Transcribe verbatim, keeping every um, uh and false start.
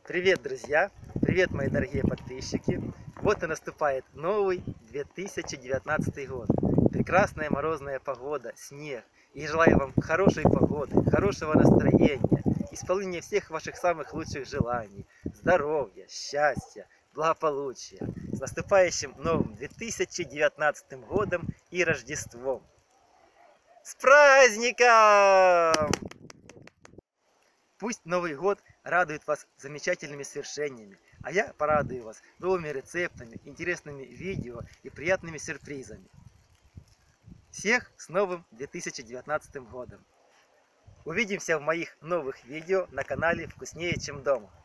Привет, друзья! Привет, мои дорогие подписчики! Вот и наступает новый две тысячи девятнадцатый год. Прекрасная морозная погода, снег. И желаю вам хорошей погоды, хорошего настроения, исполнения всех ваших самых лучших желаний, здоровья, счастья, благополучия. С наступающим новым две тысячи девятнадцатым годом и Рождеством! С праздником! Пусть Новый год радует вас замечательными свершениями, а я порадую вас новыми рецептами, интересными видео и приятными сюрпризами. Всех с новым две тысячи девятнадцатым годом! Увидимся в моих новых видео на канале «Вкуснее, чем дома».